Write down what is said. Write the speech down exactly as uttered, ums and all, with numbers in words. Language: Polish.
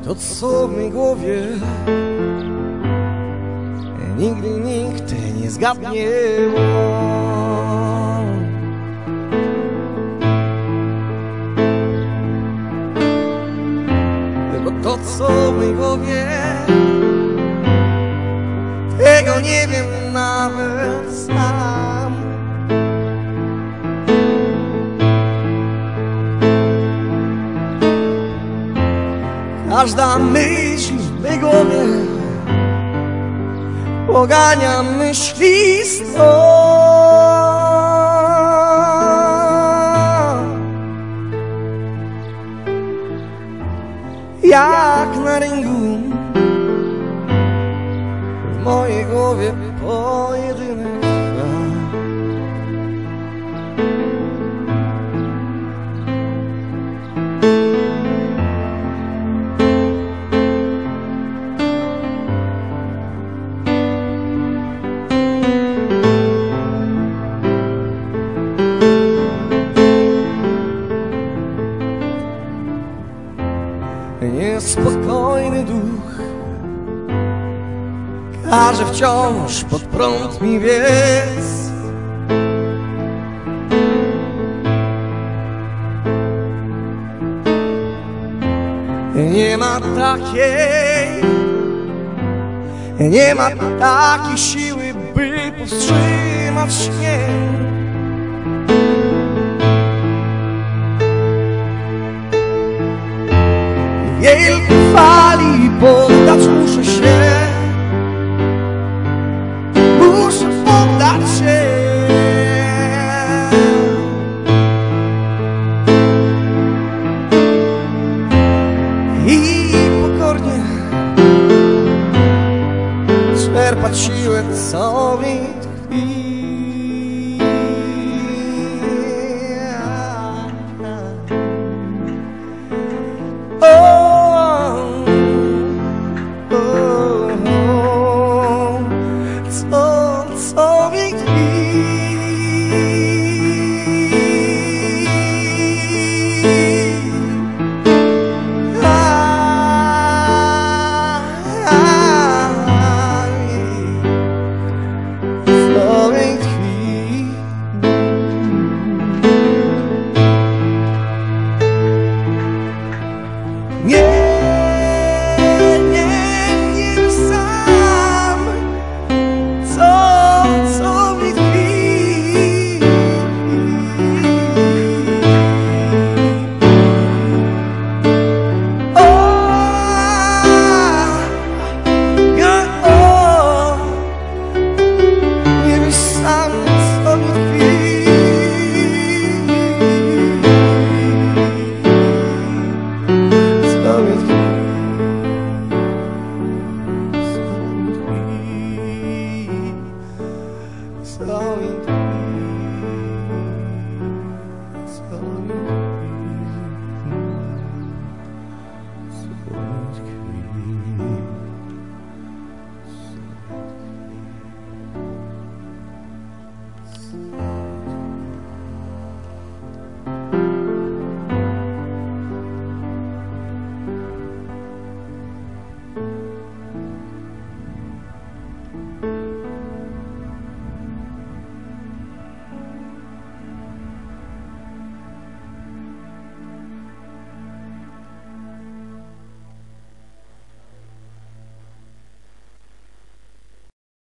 To co w mej głowie nigdy nikt nie zgadnie. Bo to co w mej głowie, tego nie wiem nawet sam. Każda myśl w mej głowie pogania myśli sto. Jak na ringu w mojej głowie pojedynek trwa. Niespokojny duch każe wciąż pod prąd mi biec. Nie ma takiej, nie ma takiej siły, by powstrzymać śnieg. Wielkiej fali poddać muszę się.